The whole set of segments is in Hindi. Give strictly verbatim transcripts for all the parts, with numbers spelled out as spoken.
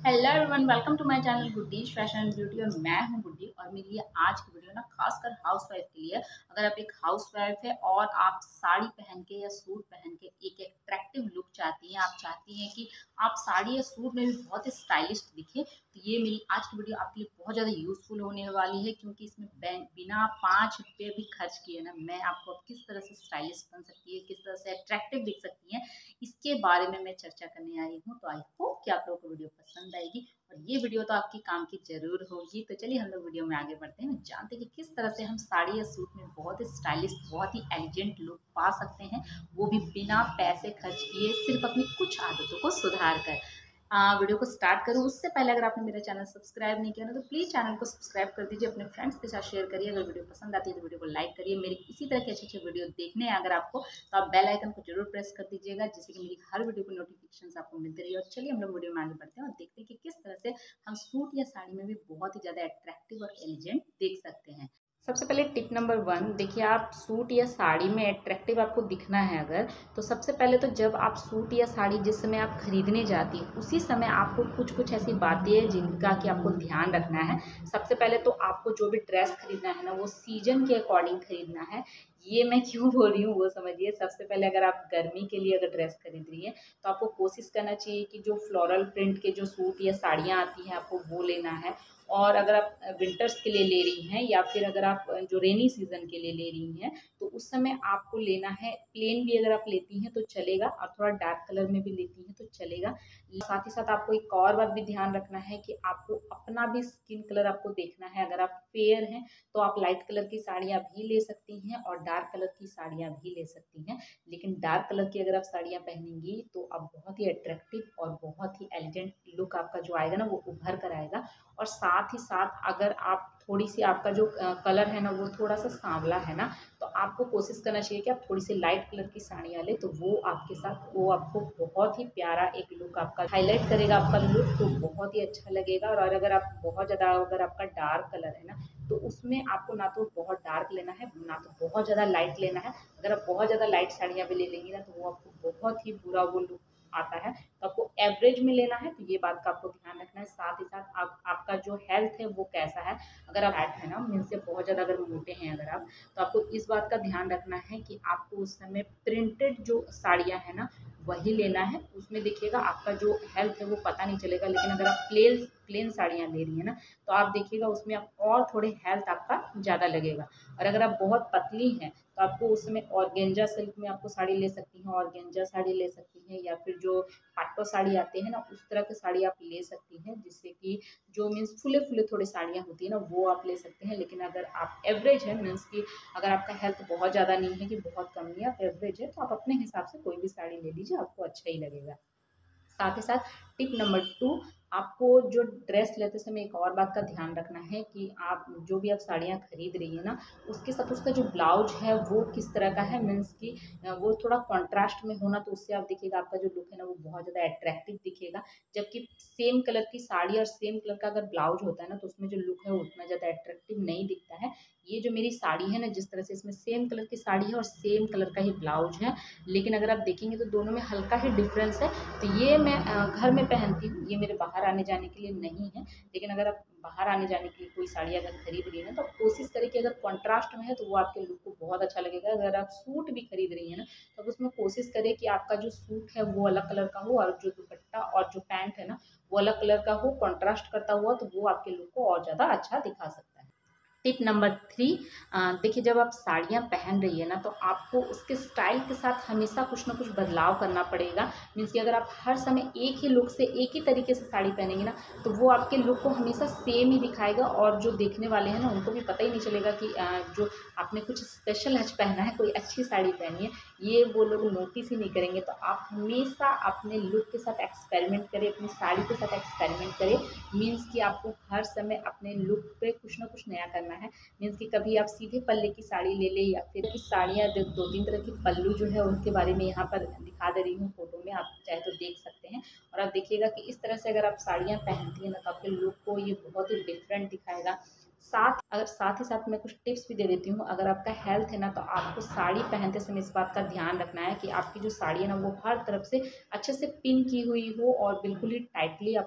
Hello everyone, welcome to my channel Guddi's fashion and beauty. और मैं हूं गुड्डी और मेरी ये आज की वीडियो ना खासकर हाउस वाइफ के लिए। अगर आप एक हाउस वाइफ है और आप साड़ी पहन के या सूट पहन के एक अट्रैक्टिव लुक चाहती हैं, आप चाहती हैं कि आप साड़ी या सूट में भी बहुत ही स्टाइलिश दिखे, तो ये मेरी आज की वीडियो आपके लिए बहुत ज़्यादा यूजफुल होने वाली है। क्योंकि इसमें बिना पाँच रुपये भी खर्च किए ना मैं आपको किस तरह से स्टाइलिश बन सकती है, किस तरह से अट्रैक्टिव दिख सकती हैं, इसके बारे में मैं चर्चा करने आई हूँ। तो आई होप कि आप लोगों को वीडियो पसंद आएगी और ये वीडियो तो आपकी काम की जरूर होगी। तो चलिए हम लोग वीडियो में आगे बढ़ते हैं, जानते हैं कि किस तरह से हम साड़ी या सूट में बहुत ही स्टाइलिश, बहुत ही एलिगेंट लुक पा सकते हैं, वो भी बिना पैसे खर्च किए, सिर्फ अपनी कुछ आदतों को सुधार कर। आ, वीडियो को स्टार्ट करूँ उससे पहले अगर आपने मेरा चैनल सब्सक्राइब नहीं किया ना तो प्लीज़ चैनल को सब्सक्राइब कर दीजिए, अपने फ्रेंड्स के साथ शेयर करिए। अगर वीडियो पसंद आती है तो वीडियो को लाइक करिए। मेरी इसी तरह के अच्छे अच्छे वीडियो देखने हैं अगर आपको, तो आप बेल आइकन को जरूर प्रेस कर दीजिएगा, जिससे कि मेरी हर वीडियो को नोटिफिकेशन आपको मिलती रही। और चलिए हम लोग वीडियो में आगे बढ़ते हैं और देखते हैं कि किस तरह से हम सूट या साड़ी में भी बहुत ही ज़्यादा अट्रैक्टिव और एलिजेंट देख सकते हैं। सबसे पहले टिप नंबर वन, देखिए आप सूट या साड़ी में अट्रैक्टिव आपको दिखना है अगर, तो सबसे पहले तो जब आप सूट या साड़ी जिस समय आप खरीदने जाती हैं उसी समय आपको कुछ कुछ ऐसी बातें हैं जिनका कि आपको ध्यान रखना है। सबसे पहले तो आपको जो भी ड्रेस खरीदना है ना वो सीजन के अकॉर्डिंग खरीदना है। ये मैं क्यों बोल रही हूँ वो समझिए। सबसे पहले अगर आप गर्मी के लिए अगर ड्रेस खरीद रही है तो आपको कोशिश करना चाहिए कि जो फ्लोरल प्रिंट के जो सूट या साड़ियाँ आती हैं आपको वो लेना है। और अगर आप विंटर्स के लिए ले रही हैं या फिर अगर आप जो रेनी सीजन के लिए ले रही हैं तो उस समय आपको लेना है प्लेन भी, अगर आप लेती हैं तो चलेगा, और थोड़ा डार्क कलर में भी लेती हैं तो चलेगा। साथ ही साथ आपको एक और बात भी ध्यान रखना है कि आपको अपना भी स्किन कलर आपको देखना है। अगर आप फेयर हैं तो आप लाइट कलर की साड़ियाँ भी ले सकती हैं और डार्क कलर की साड़ियाँ भी ले सकती हैं। लेकिन डार्क कलर की अगर आप साड़ियाँ पहनेंगी तो आप बहुत ही अट्रैक्टिव और बहुत ही एलिगेंट लुक आपका जो आएगा ना वो उभर कर आएगा। और साथ ही साथ अगर आप थोड़ी सी, आपका जो कलर है ना वो थोड़ा सा सांवला है ना, तो आपको कोशिश करना चाहिए कि आप थोड़ी सी लाइट कलर की साड़ियाँ लें, तो वो आपके साथ वो आपको बहुत ही प्यारा एक लुक आपका हाईलाइट करेगा, आपका लुक तो बहुत ही अच्छा लगेगा। और अगर आप बहुत ज़्यादा, अगर आपका डार्क कलर है ना तो उसमें आपको ना तो बहुत डार्क लेना है ना तो बहुत ज़्यादा लाइट लेना है। अगर आप बहुत ज़्यादा लाइट साड़ियाँ भी ले लेंगी ना तो वो आपको बहुत ही बुरा वो लुक आता है। तो आपको एवरेज में लेना है, तो ये बात का आपको ध्यान रखना है। साथ ही साथ आप, आपका जो हेल्थ है वो कैसा है। अगर आप फैट है ना, मीन्स से बहुत ज़्यादा अगर मोटे हैं अगर आप, तो आपको इस बात का ध्यान रखना है कि आपको उस समय प्रिंटेड जो साड़ियाँ हैं ना वही लेना है। उसमें देखिएगा आपका जो हेल्थ है वो पता नहीं चलेगा। लेकिन अगर आप प्लेन प्लेन साड़ियाँ ले रही हैं ना तो आप देखिएगा उसमें आप और थोड़े हेल्थ आपका ज़्यादा लगेगा। और अगर आप बहुत पतली हैं तो आपको उस समय ऑर्गेन्जा सिल्क में आपको साड़ी ले सकती हैं, ऑर्गेन्जा साड़ी ले सकती हैं, या फिर जो पाटो साड़ी आते हैं ना उस तरह की साड़ी आप ले सकती हैं, जिससे कि जो मीन्स फुले फुले थोड़ी साड़ियाँ होती हैं ना वो आप ले सकते हैं। लेकिन अगर आप एवरेज है, मीन्स कि अगर आपका हेल्थ बहुत ज़्यादा नहीं है कि बहुत कम नहीं है, आप एवरेज है, तो आप अपने हिसाब से कोई भी साड़ी ले लीजिए, आपको अच्छा ही लगेगा। साथ ही साथ टिप नंबर टू, आपको जो ड्रेस लेते समय एक और बात का ध्यान रखना है कि आप जो भी आप साड़ियाँ खरीद रही है ना उसके साथ उसका जो ब्लाउज है वो किस तरह का है, मीन्स कि वो थोड़ा कॉन्ट्रास्ट में होना, तो उससे आप देखिएगा आपका जो लुक है ना वो बहुत ज़्यादा अट्रैक्टिव दिखेगा। जबकि सेम कलर की साड़ी और सेम कलर का अगर ब्लाउज होता है ना तो उसमें जो लुक है वो उतना ज़्यादा अट्रैक्टिव नहीं दिखता है। ये जो मेरी साड़ी है ना, जिस तरह से इसमें सेम कलर की साड़ी है और सेम कलर का ही ब्लाउज है, लेकिन अगर आप देखेंगे तो दोनों में हल्का ही डिफरेंस है। तो ये मैं घर में पहनती हूँ, ये मेरे बाहर आने जाने के लिए नहीं है। लेकिन अगर आप बाहर आने जाने के लिए कोई साड़ी अगर खरीद रही है ना तो कोशिश करें कि अगर कॉन्ट्रास्ट में है तो वो आपके लुक को बहुत अच्छा लगेगा। अगर आप सूट भी खरीद रही है ना तो उसमें कोशिश करें कि आपका जो सूट है वो अलग कलर का हो और जो दुपट्टा और जो पैंट है ना वो अलग कलर का हो, कॉन्ट्रास्ट करता हुआ, तो वो आपके लुक को और ज़्यादा अच्छा दिखा सकता है। टिप नंबर थ्री, देखिए जब आप साड़ियाँ पहन रही है ना तो आपको उसके स्टाइल के साथ हमेशा कुछ ना कुछ बदलाव करना पड़ेगा। मीन्स कि अगर आप हर समय एक ही लुक से एक ही तरीके से साड़ी पहनेंगे ना तो वो आपके लुक को हमेशा सेम ही दिखाएगा, और जो देखने वाले हैं ना उनको भी पता ही नहीं चलेगा कि जो आपने कुछ स्पेशल आज पहना है, कोई अच्छी साड़ी पहनी है, ये वो लोग नोटिस ही नहीं करेंगे। तो आप हमेशा अपने लुक के साथ एक्सपेरिमेंट करें, अपनी साड़ी के साथ एक्सपेरिमेंट करें। मीन्स कि आपको हर समय अपने लुक पे कुछ ना कुछ नया करना है। मीन्स कि कभी आप सीधे पल्ले की साड़ी ले लें, या फिर की साड़ियाँ दो तीन तरह की पल्लू जो है उनके बारे में यहाँ पर दिखा दे रही हूँ फोटो में, आप चाहे तो देख सकते हैं। और आप देखिएगा कि इस तरह से अगर आप साड़ियाँ पहनती हैं ना तो आपके लुक को ये बहुत ही डिफरेंट दिखाएगा। साथ अगर साथ ही साथ मैं कुछ टिप्स भी दे देती हूँ। अगर आपका हेल्थ है ना तो आपको साड़ी पहनते समय इस बात का ध्यान रखना है कि आपकी जो साड़ी है ना वो हर तरफ से अच्छे से पिन की हुई हो और बिल्कुल ही टाइटली आपको पहनना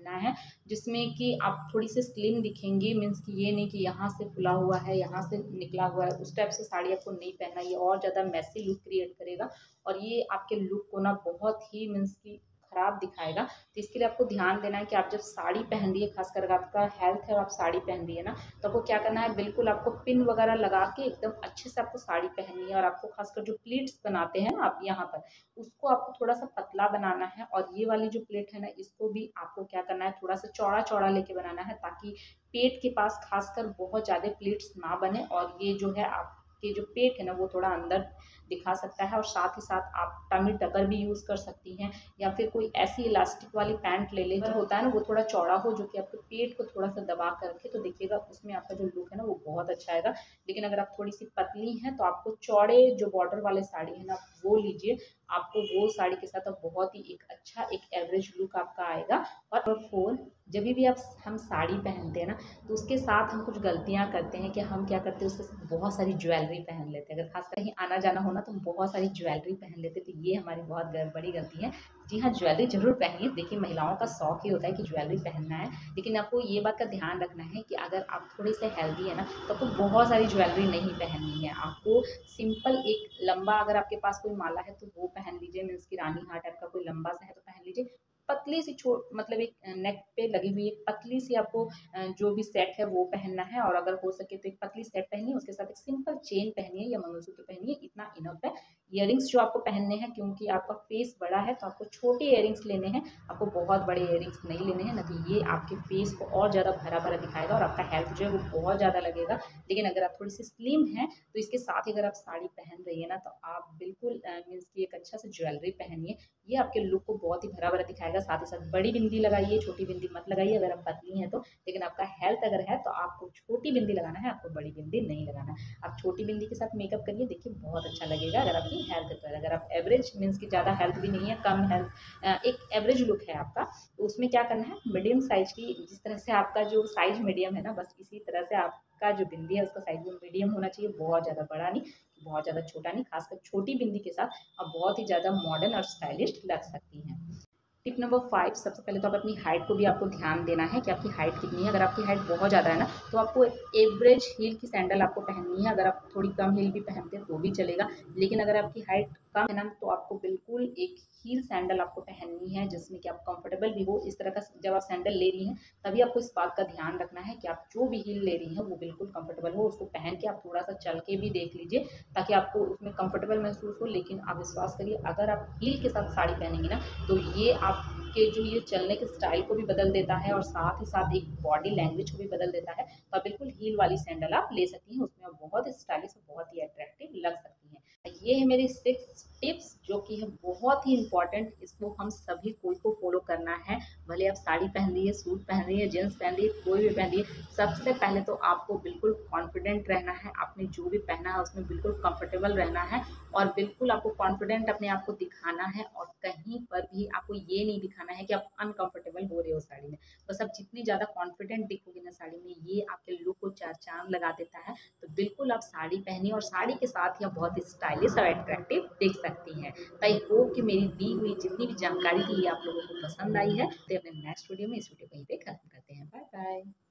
पहनना है जिसमें कि आप थोड़ी सी स्लिम दिखेंगी। मीन्स कि ये नहीं कि यहाँ से फुला हुआ है, यहाँ से निकला हुआ है, उस टाइप से साड़ी आपको नहीं पहनना। ये और ज़्यादा मैसी लुक क्रिएट करेगा और ये आपके लुक को ना बहुत ही मीन्स कि खराब दिखाएगा। तो इसके लिए आपको ध्यान देना है कि आप जब साड़ी पहन रही है, खासकर अगर आपका हेल्थ है और आप साड़ी पहन रही है ना, तो आपको क्या करना है, बिल्कुल आपको पिन वगैरह लगा के एकदम अच्छे से आपको साड़ी पहननी है। और आपको खासकर जो प्लीट्स बनाते हैं ना आप यहाँ पर, उसको आपको थोड़ा सा पतला बनाना है। और ये वाली जो प्लेट है ना, इसको भी आपको क्या करना है, थोड़ा सा चौड़ा चौड़ा लेके बनाना है, ताकि पेट के पास खासकर बहुत ज़्यादा प्लीट्स ना बने और ये जो है आपके जो पेट है ना वो थोड़ा अंदर दिखा सकता है। और साथ ही साथ आप टमी टकर भी यूज़ कर सकती हैं, या फिर कोई ऐसी इलास्टिक वाली पैंट ले लें जो होता है ना वो थोड़ा चौड़ा हो, जो कि आपके पेट को थोड़ा सा दबा कर रखे, तो देखिएगा उसमें आपका जो लुक है ना वो बहुत अच्छा आएगा। लेकिन अगर आप थोड़ी सी पतली हैं तो आपको चौड़े जो बॉर्डर वाले साड़ी है ना वो लीजिए, आपको वो साड़ी के साथ अब बहुत ही एक अच्छा एक एवरेज लुक आपका आएगा। और फोर, जब भी आप हम साड़ी पहनते हैं ना, तो उसके साथ हम कुछ गलतियां करते हैं कि हम क्या करते हैं, उसके साथ बहुत सारी ज्वेलरी पहन लेते हैं। अगर खास कहीं आना जाना हो ना तो हम बहुत सारी ज्वेलरी पहन लेते हैं, तो ये हमारी बहुत बड़ी गलती है। जी हाँ, ज्वेलरी जरूर पहनिए। देखिए, महिलाओं का शौक ही होता है कि ज्वेलरी पहनना है, लेकिन आपको ये बात का ध्यान रखना है कि अगर आप थोड़े से हेल्दी है ना, तो आपको बहुत सारी ज्वेलरी नहीं पहननी है। आपको सिंपल एक लंबा, अगर आपके पास कोई माला है तो वो पहन लीजिए। मीन्स की रानी हार टाइप का कोई लंबा सा है तो पहन लीजिए। पतली सी छोट मतलब एक नेक पे लगी हुई एक पतली सी आपको जो भी सेट है वो पहनना है। और अगर हो सके तो एक पतली सेट पहनिए, उसके साथ एक सिंपल चेन पहनिए या मंगलसूत्र पहनिए, इतना इनफ है। इयररिंग्स जो आपको पहनने हैं, क्योंकि आपका फेस बड़ा है तो आपको छोटे इयररिंग्स लेने हैं, आपको बहुत बड़े इयररिंग्स नहीं लेने हैं, ना कि ये आपके फेस को और ज़्यादा भरा भरा दिखाएगा और आपका हेल्थ जो है वो बहुत ज़्यादा लगेगा। लेकिन अगर आप थोड़ी सी स्लिम हैं तो इसके साथ ही अगर आप साड़ी पहन रही है ना, तो आप बिल्कुल मीन्स की एक अच्छा से ज्वेलरी पहनिए, ये आपके लुक को बहुत ही भरा भरा दिखाएगा। साथ ही साथ बड़ी बिंदी लगाइए, छोटी बिंदी मत लगाइए अगर आप पतली हैं तो। लेकिन आपका हेल्थ अगर है तो आपको छोटी बिंदी लगाना है, आपको बड़ी बिंदी नहीं लगाना है। आप छोटी बिंदी के साथ मेकअप करिए, देखिए बहुत अच्छा लगेगा। अगर आपकी हेल्थ पर, अगर आप एवरेज मीन्स की ज़्यादा हेल्थ भी नहीं है, कम हेल्थ, एक एवरेज लुक है आपका, तो उसमें क्या करना है, मीडियम साइज की, जिस तरह से आपका जो साइज मीडियम है ना, बस इसी तरह से आपका जो बिंदी है उसका साइज भी मीडियम होना चाहिए। बहुत ज़्यादा बड़ा नहीं, बहुत ज़्यादा छोटा नहीं। खासकर छोटी बिंदी के साथ आप बहुत ही ज़्यादा मॉडर्न और स्टाइलिश लग सकती हैं। टिप नंबर फाइव, सबसे पहले तो आप अपनी हाइट को भी आपको ध्यान देना है कि आपकी हाइट कितनी है। अगर आपकी हाइट बहुत ज़्यादा है ना, तो आपको एवरेज हील की सैंडल आपको पहननी है। अगर आप थोड़ी कम हील भी पहनते हैं तो भी चलेगा, लेकिन अगर आपकी हाइट कम है ना, तो आपको बिल्कुल एक हील सैंडल आपको पहननी है जिसमें कि आप कंफर्टेबल भी हो। इस तरह का जब आप सैंडल ले रही हैं तभी आपको इस बात का ध्यान रखना है कि आप जो भी हील ले रही हैं वो बिल्कुल कंफर्टेबल हो। उसको पहन के आप थोड़ा सा चल के भी देख लीजिए ताकि आपको उसमें कंफर्टेबल महसूस हो। लेकिन आप विश्वास करिए, अगर आप हील के साथ साड़ी पहनेंगी ना, तो ये आप के जो ये चलने के स्टाइल को भी बदल देता है और साथ ही साथ एक बॉडी लैंग्वेज को भी बदल देता है। तो आप बिल्कुल हील वाली सैंडल आप ले सकती हैं, उसमें आप बहुत स्टाइलिश और बहुत ही अट्रैक्टिव लग सकती हैं। ये है मेरी सिक्स टिप्स जो कि है बहुत ही इंपॉर्टेंट। इसको हम सभी कोई को फॉलो करना है, भले आप साड़ी पहन रही है, सूट पहन रही है, जींस पहन रही है, कोई भी पहन रही है। सबसे पहले तो आपको बिल्कुल कॉन्फिडेंट रहना है, आपने जो भी पहना है उसमें बिल्कुल कंफर्टेबल रहना है और बिल्कुल आपको कॉन्फिडेंट अपने आप को दिखाना है। और कहीं पर भी आपको ये नहीं दिखाना है कि आप अनकंफर्टेबल हो रहे हो साड़ी में। बस आप जितनी ज़्यादा कॉन्फिडेंट दिखोगे ना साड़ी में, ये आपके लुक को चार चांद लगा देता है। तो बिल्कुल आप साड़ी पहनिए और साड़ी के साथ ही आप बहुत स्टाइलिश और अट्रैक्टिव दिख सकती हैं। तो आई होप कि मेरी दी हुई जितनी भी जानकारी थी ये आप लोगों को पसंद आई है। तो अपने नेक्स्ट वीडियो में इस वीडियो को यहीं पे खत्म करते हैं। Bye bye.